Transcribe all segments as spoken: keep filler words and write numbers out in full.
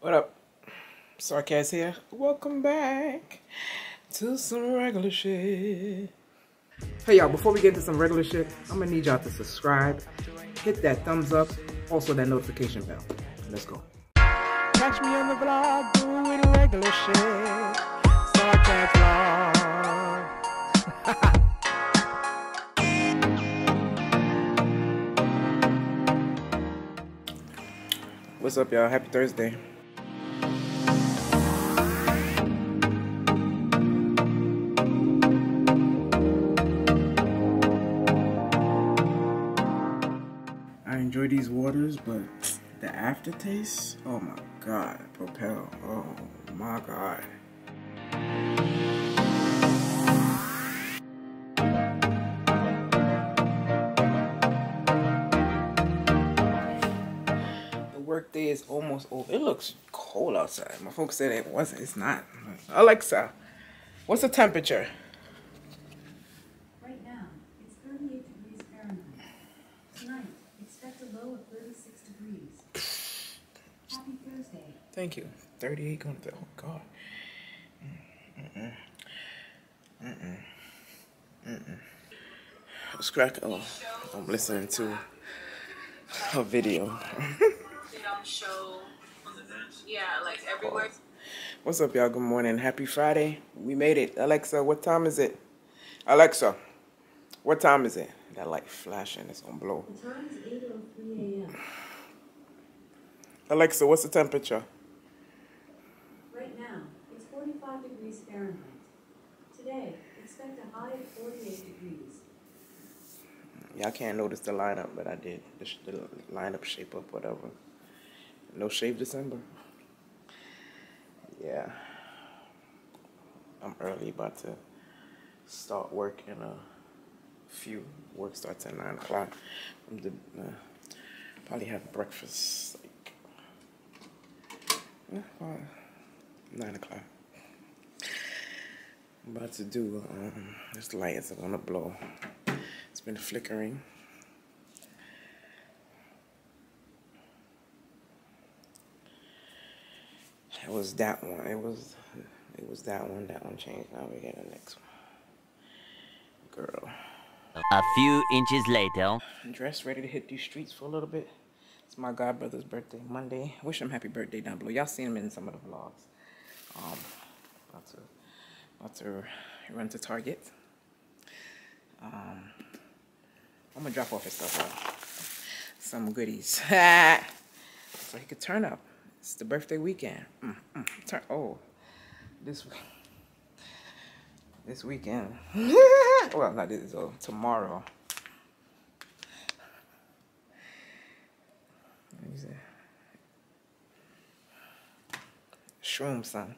What up? Sarkaz here. Welcome back to some regular shit. Hey y'all, before we get into some regular shit, I'm gonna need y'all to subscribe, hit that thumbs up, also that notification bell. Let's go. Catch me on the vlog doing regular shit. Sarkaz vlog. What's up, y'all? Happy Thursday. I enjoy these waters, but the aftertaste, oh my god, Propel, oh my god. The workday is almost over. It looks cold outside. My folks said it wasn't, it's not. Alexa, what's the temperature? Right now, it's thirty-eight degrees Fahrenheit. Tonight, expect a low of thirty-six degrees. Happy Thursday. Thank you. thirty-eight going to, oh god. Mm-mm. Mm-mm. Mm-mm. Let's crack, oh, I'm listening to a video. Show, yeah, like everywhere. What's up, y'all? Good morning. Happy Friday. We made it. Alexa, what time is it? Alexa, what time is it? That light flashing. It's gonna blow. The time is eight oh three a m Alexa, what's the temperature? Right now, it's forty-five degrees Fahrenheit. Today, expect a high of forty-eight degrees. Y'all can't notice the lineup, but I did. The, sh the lineup shape up, whatever. No shave December. Yeah. I'm early, about to start work in a few. Work starts at nine o'clock. I'm the, uh, probably have breakfast like uh, nine o'clock. I'm about to do. Um, this light is gonna blow. It's been flickering. It was that one. It was. It was that one. That one changed. Now we get the next one. Girl. A few inches later. Dressed, ready to hit these streets for a little bit. It's my god brother's birthday, Monday. Wish him happy birthday down below. Y'all seen him in some of the vlogs. Um, about to, about to run to Target. Um, I'm gonna drop off his stuff. Out. Some goodies, so he could turn up. It's the birthday weekend. Mm, mm, turn. Oh, this week. This weekend. Well, not this. So tomorrow. What is it? Shroom, son.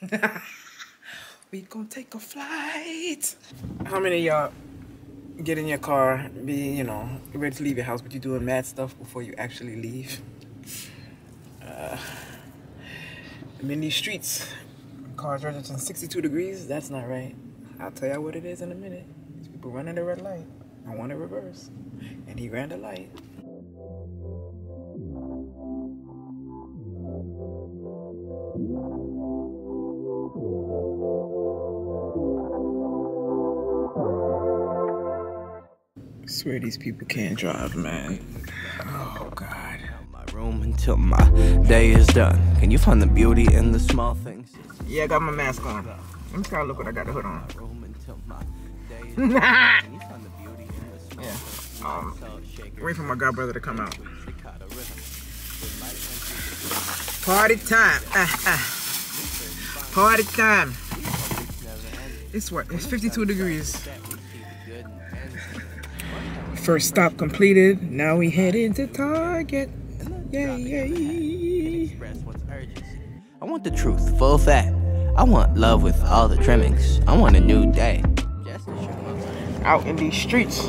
We gonna take a flight. How many of y'all get in your car, be, you know, ready to leave your house, but you doing mad stuff before you actually leave? Uh, I'm in these streets. Cars registering sixty-two degrees. That's not right. I'll tell you what it is in a minute. These people running the red light. I want to reverse. And he ran the light. I swear these people can't drive, man. Oh, God. My room until my day is done. Can you find the beauty in the small things? Yeah, I got my mask on. Let me try to look what I got the hood on. Yeah. Um, wait for my godbrother to come out. Party time. Ah, ah. Party time. It's what? It's fifty-two degrees. First stop completed. Now we head into Target. Yay, yay. I want the truth, full fat. I want love with all the trimmings. I want a new day. Out in these streets.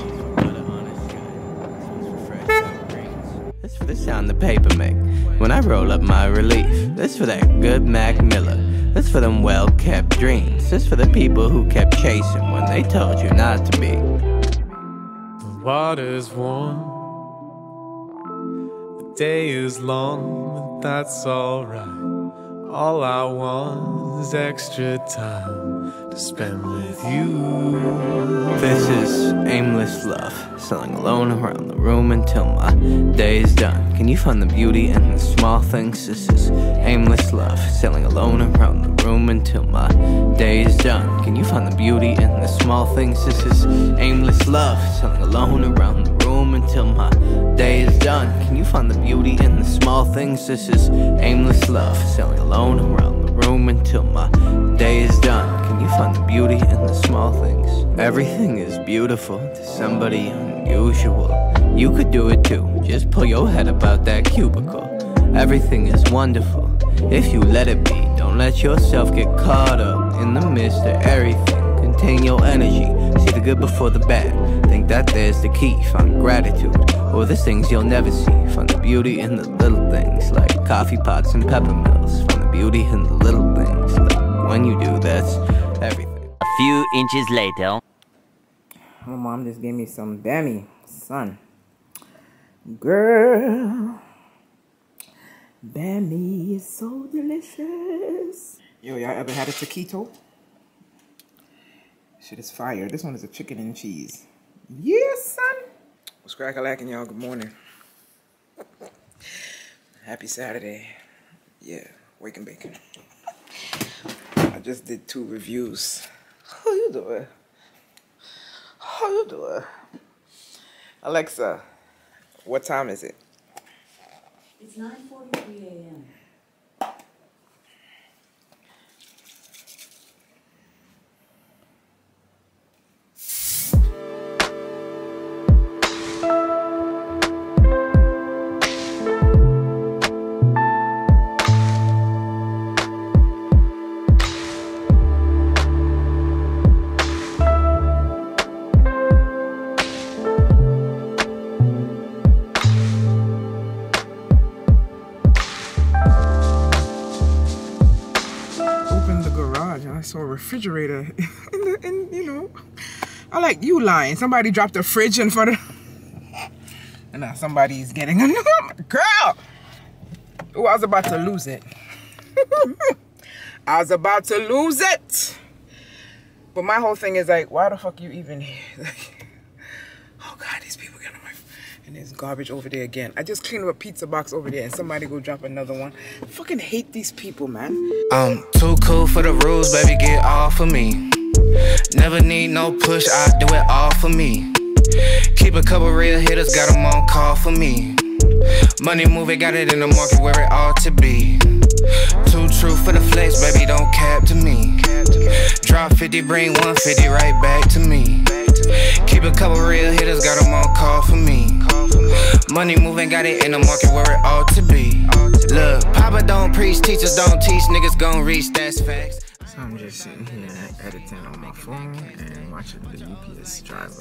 This for the sound the paper make when I roll up my relief. This for that good Mac Miller. This for them well-kept dreams. This for the people who kept chasing when they told you not to be. The water's warm. day is long, but that's alright. All I want is extra time to spend with you. This is aimless love, sailing alone around the room until my day is done. Can you find the beauty in the small things? This is aimless love, sailing alone around the room until my day is done. Can you find the beauty in the small things? This is aimless love, sailing alone around the room until my day is done. Can you find the beauty in the small things? This is aimless love, sailing alone around the room until my day is done. Can you find the beauty in the small things? Everything is beautiful to somebody unusual. You could do it too, just pull your head up out that cubicle. Everything is wonderful if you let it be. Don't let yourself get caught up in the midst of everything. Contain your energy, see the good before the bad. Think that there's the key, find gratitude or the things you'll never see. Find the beauty in the little things like coffee pots and pepper mills. Find the beauty in the little things like when you do, that's everything. A few inches later. My mom just gave me some Bammy, son. Girl, Bammy is so delicious. Yo, y'all ever had a taquito? Shit is fire. This one is a chicken and cheese. Yes, son. What's crack-a-lacking, y'all? Good morning. Happy Saturday. Yeah, wake and bacon. I just did two reviews. How you doing? How you doing? Alexa, what time is it? It's nine forty-three a m I saw a refrigerator in the, in, you know, I like you lying. Somebody dropped a fridge in front of, and now somebody's getting a new girl. Oh, I was about to lose it. I was about to lose it. But my whole thing is like, why the fuck you even here? Like, oh God, these people get on my, and there's garbage over there again. I just cleaned up a pizza box over there and somebody go drop another one. I fucking hate these people, man. I'm too cool for the rules, baby, get off of me. Never need no push, I do it all for me. Keep a couple real hitters, got them on call for me. Money moving, got it in the market where it ought to be. Too true for the flex, baby, don't cap to me. Drop fifty, bring one fifty right back to me. Keep a couple real hitters, got them on call for me. Money moving, got it in the market where it ought to be. Look, Papa don't preach, teachers don't teach, niggas gon' reach, that's facts. So I'm just sitting here editing on my phone and watching the U P S driver.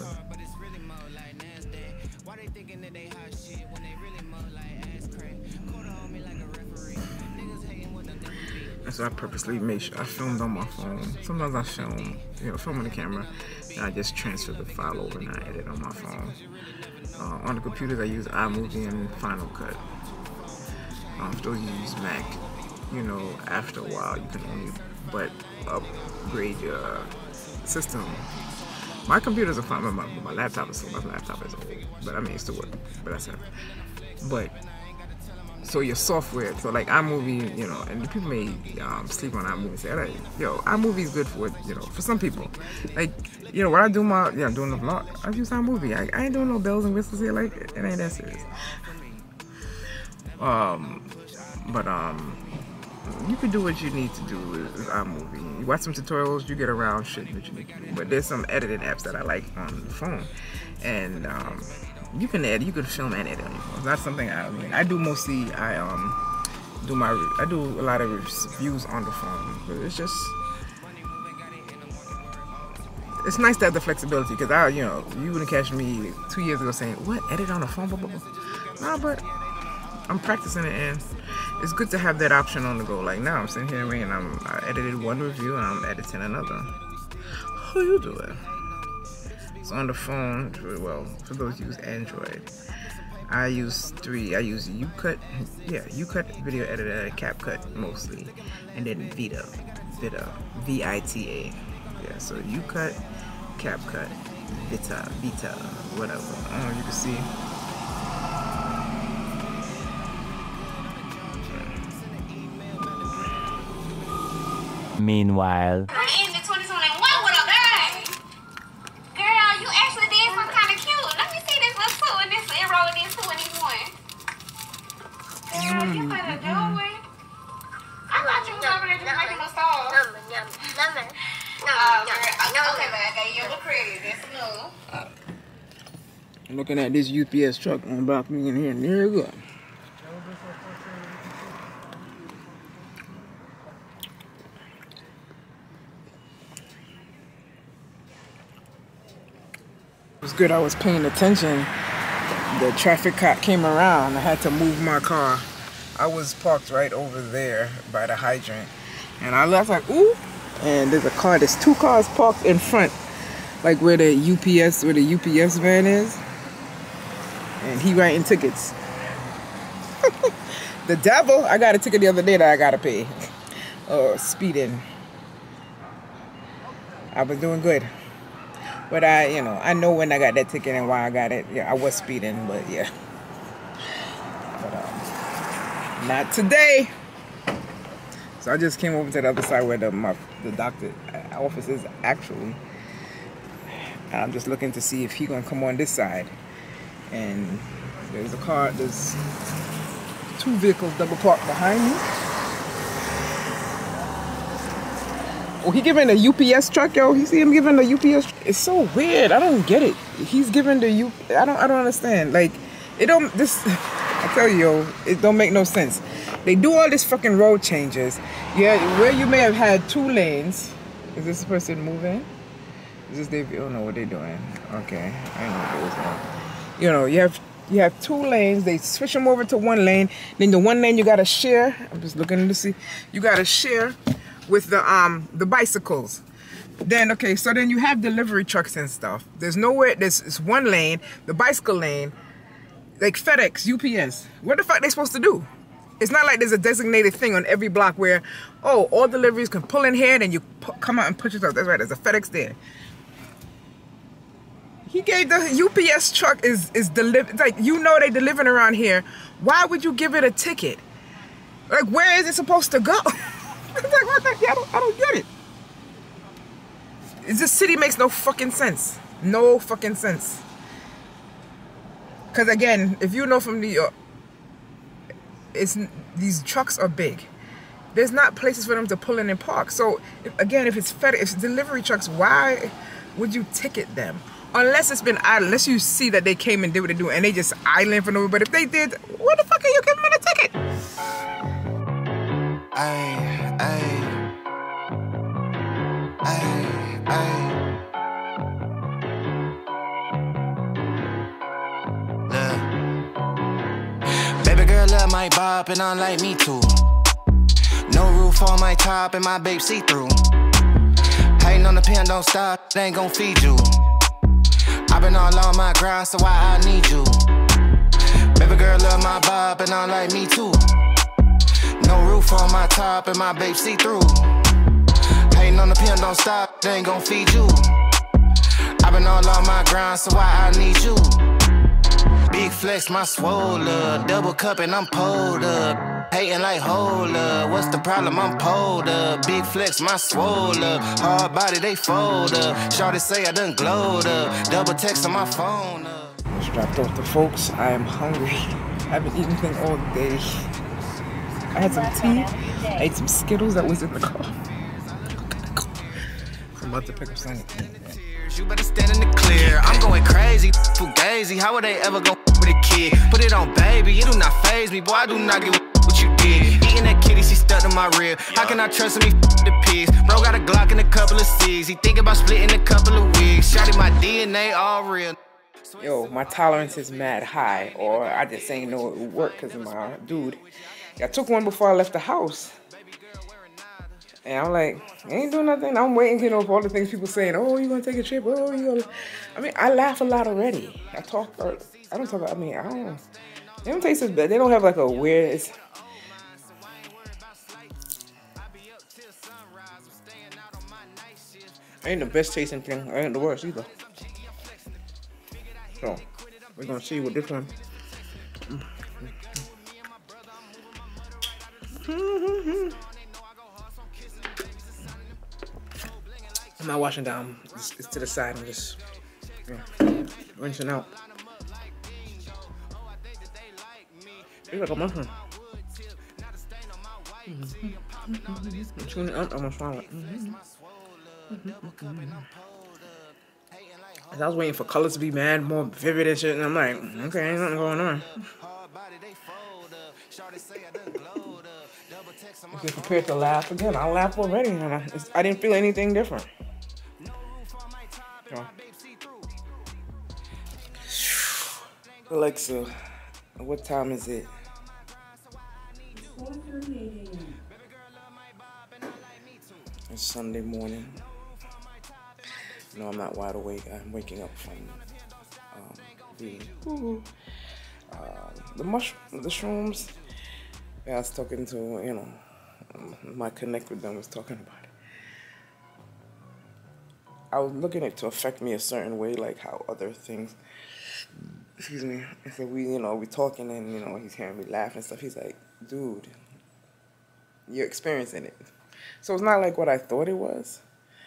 And so I purposely make sure I filmed on my phone. Sometimes I film, you know, film on the camera, and I just transfer the file over and I edit on my phone. Uh, on the computers I use iMovie and Final Cut. Um, if those use Mac, you know, after a while you can only but upgrade your system. My computers are fine, but my, my laptop is my laptop is old, but I mean it still works. But that's it. But so your software, so like iMovie, you know, and the people may um, sleep on iMovie and say, hey, yo, iMovie is good for, you know, for some people. Like, you know, when I do my, yeah, I'm doing the vlog, I use iMovie. I, I ain't doing no bells and whistles here, like, it ain't that serious. Um, but um, you can do what you need to do with iMovie. You watch some tutorials, you get around shit that you need to do. But there's some editing apps that I like on the phone, and um, you can edit, you can film and edit on your phone. That's something I mean. I do mostly. I um do my I do a lot of reviews on the phone, but it's just it's nice to have the flexibility, because I you know you wouldn't catch me two years ago saying what edit on the phone, blah, blah, blah. Nah, but I'm practicing it, and it's good to have that option on the go. Like now I'm sitting here and I'm I edited one review and I'm editing another. How you doing? So on the phone, well, for those who use Android, I use three. I use UCut, yeah, UCut video editor, CapCut mostly, and then Vita, Vita, V I T A. Yeah, so UCut, CapCut, Vita, Vita, whatever. I don't know if you can see. Meanwhile. In the twenty twenty-one with a bang. Girl, you actually did something kind of cute. Let me see this little two and this enroll with these two and these one. Girl, you better do it. I thought you was over there just making a star. Oh, girl. Okay, but I got you the credit. That's new. I'm looking at this U P S truck on about me in here. There you go. It was good I was paying attention. The traffic cop came around. I had to move my car. I was parked right over there by the hydrant. And I left like, ooh. And there's a car, there's two cars parked in front. Like where the U P S, where the U P S van is. And he writing tickets. The devil, I got a ticket the other day that I gotta pay. Uh, speeding. I was doing good. But I, you know, I know when I got that ticket and why I got it. Yeah, I was speeding, but yeah. But um, not today. So I just came over to the other side where the my, the doctor office is actually. And I'm just looking to see if he gonna come on this side. And there's a car, there's two vehicles double parked behind me. Oh, he giving a U P S truck, yo. You see him giving a U P S truck? It's so weird. I don't get it. He's giving the U. I don't. I don't understand. Like, it don't. This. I tell you, yo, it don't make no sense. They do all this fucking road changes. Yeah, where you may have had two lanes. Is this person moving? Is this they? I don't know what they're doing. Okay, I know what they're doing. You know, you have you have two lanes. They switch them over to one lane. Then the one lane you gotta share. I'm just looking to see. You gotta share with the um the bicycles. Then okay, so then you have delivery trucks and stuff. There's nowhere. There's it's one lane, the bicycle lane, like FedEx, U P S. What the fuck they supposed to do? It's not like there's a designated thing on every block where, oh, all deliveries can pull in here, then you come out and push it up. That's right. There's a FedEx there. He gave the U P S truck is is delivered. Like, you know they delivering around here. Why would you give it a ticket? Like, where is it supposed to go? It's like, what the hell? I don't, I don't get it. It's, this city makes no fucking sense. No fucking sense. Because again, if you know from New York, it's these trucks are big. There's not places for them to pull in and park. So if, again, if it's FedEx, if it's delivery trucks, why would you ticket them? Unless it's been idle, unless you see that they came and did what they do and they just idling for nobody. But if they did, what the fuck are you giving them a ticket? Ay, ay, ay, ay. Look. Baby girl love my bop and unlike me too. No roof on my top and my babe see-through. Hating on the pen, don't stop, they ain't gon' feed you. I've been all on my grind, so why I need you? Baby girl love my bop and unlike me too. No roof on my top and my babe see-through. Hating on the pen, don't stop, they ain't gon' feed you. I've been all on my grind, so why I need you? Big flex, my swole up. Double cup and I'm pulled up. Hating like hold up. What's the problem? I'm pulled up. Big flex, my swole up. Hard body, they fold up. Shawty say I done glowed up. Double text on my phone up. Just dropped off the folks. I am hungry. I haven't eaten anything all day. I had some tea. I ate some Skittles that was in the car. I'm about to pick up something. You better stand in the clear. I'm going crazy, fugazi. How would they ever go with a kid? Put it on, baby. It do not faze me, boy. I do not get what you did. Eating that kitty, she stuck to my rib. How can I trust me? The pigs. Bro got a Glock and a couple of C's. He think about splitting a couple of wigs. Shotty, my D N A all real. Yo, my tolerance is mad high, or I just ain't know it would work because of my dude. I took one before I left the house. And I'm like, I ain't doing nothing. I'm waiting, you know, for all the things people saying, oh, you gonna take a trip? Oh, you gonna... I mean, I laugh a lot already. I talk I don't talk about, I mean, I don't know. They don't taste as bad. They don't have like a weird, it's, ain't the best tasting thing. Ain't the worst either. So, we're gonna see what this one. I'm not washing down. It's, it's to the side and just yeah, rinsing out. It's like a mushroom. I'm chewing it up. I'm gonna swallow it. Mm-hmm. I was waiting for colors to be mad, more vivid and shit, and I'm like, okay, ain't nothing going on. If you're prepared to laugh again, I laughed already, and I, I didn't feel anything different. So. Alexa, what time is it? four thirty-eight a m It's Sunday morning. No, I'm not wide awake. I'm waking up from um, the uh, the mush the shrooms. Yeah, I was talking to, you know, my connect with them was talking about it. I was looking at it to affect me a certain way, like how other things. Excuse me. I said we, you know, we talking and you know he's hearing me laugh and stuff. He's like, dude, you're experiencing it. So it's not like what I thought it was.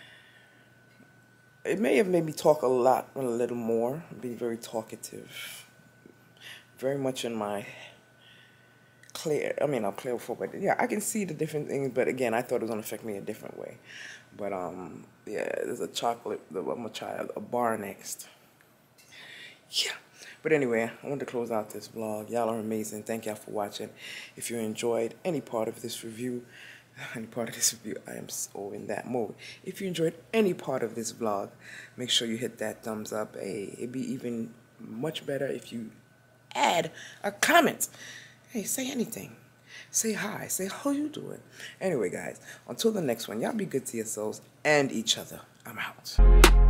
It may have made me talk a lot, a little more, be very talkative, very much in my clear. I mean, I'm clear before, but yeah, I can see the different things. But again, I thought it was gonna affect me a different way. But um, yeah, there's a chocolate. I'm gonna try a bar next. Yeah. But anyway, I want to close out this vlog. Y'all are amazing. Thank y'all for watching. If you enjoyed any part of this review, any part of this review, I am so in that mode. If you enjoyed any part of this vlog, make sure you hit that thumbs up. Hey, it'd be even much better if you add a comment. Hey, say anything. Say hi. Say how you doing. Anyway, guys, until the next one, y'all be good to yourselves and each other. I'm out.